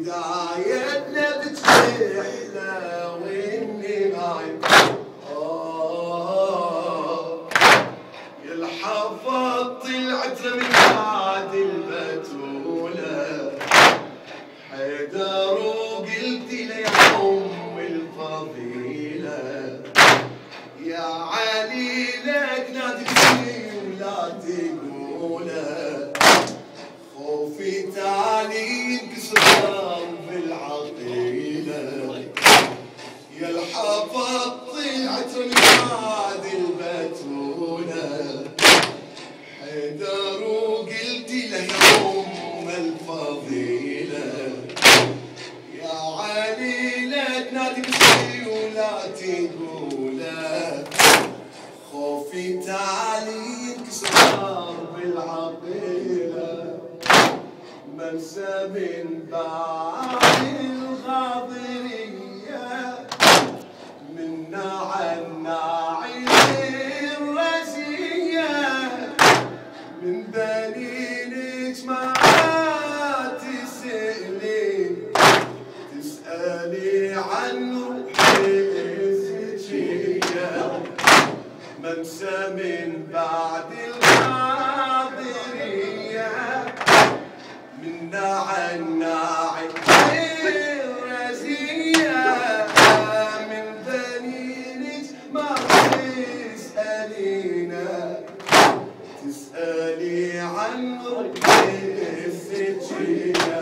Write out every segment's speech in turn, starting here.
بدايتنا بتحلى والنهاية يا الحفظ طلعت من بعد البتولة حيدر وقلت لي يا أم الفضيلة يا علي لك نادي ولا تقوله خوفي تعالي ينكسر بالعقيلة يا الحفظ طلعت من بعد البتولة حيدر وقلت له يا أم الفضيلة يا علي لا تنادي بشي ولا تقوله خوفي تعالي ينكسر بالعقيلة منسى من بعد الغاضرية منا عناعي الرزية من دليلك ما تسألي عن روحي الزكية منسى من بعد الغاضرية منا عناعي الرزية من دليلك ما تسألي عن روحي الزكية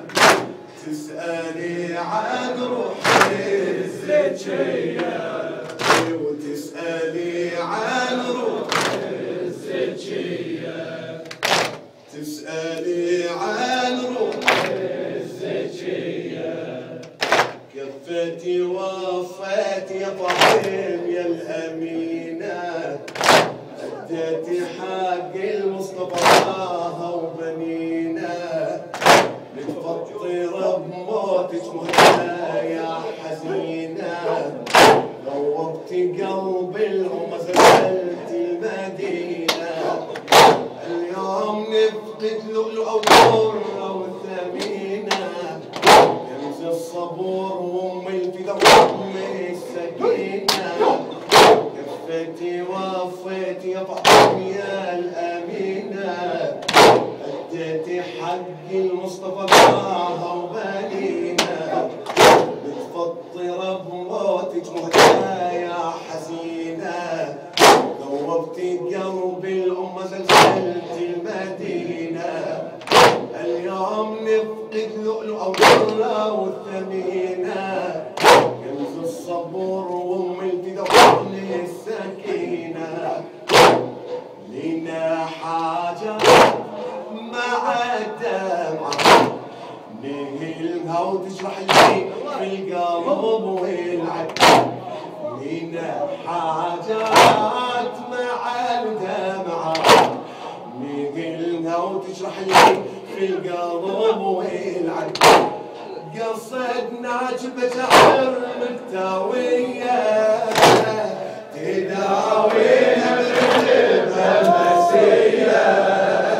تسألي عن روحي الزكية وتسألي عن روحي الزكية تسألي عن روحي الزكية كفتي وفاتي يا طهيم يا الأمينة أديتي حق المصطفى وبنينا متفطرة بموتك مهتة يا حزينة ذوبتي قلبي وما زلتي المدينة اليوم نفقد لؤلؤة وضرة وثمينة كنز الصبور وام الفدا وام السكينة كفتي وفيتي يا فاطمة يا الأمينة أديتي حق المصطفى معها وبنينا متفطرة بموتك مهتة يا حزينة ذوبتي قلبي الأمة زلزلتي المدينة اليوم نفقد لؤلؤة وضرة والثمينة كنز الصبور وام الفدا وام السكينة لينا حاجة مع الدمعة نهلها وتجرح لي في القلب والعقل لينا حاجات مع الدمعة نهلها وتجرح لي في القلب والعقل قصدنا جبت عر مكتاوية تداوينا برتبها المسية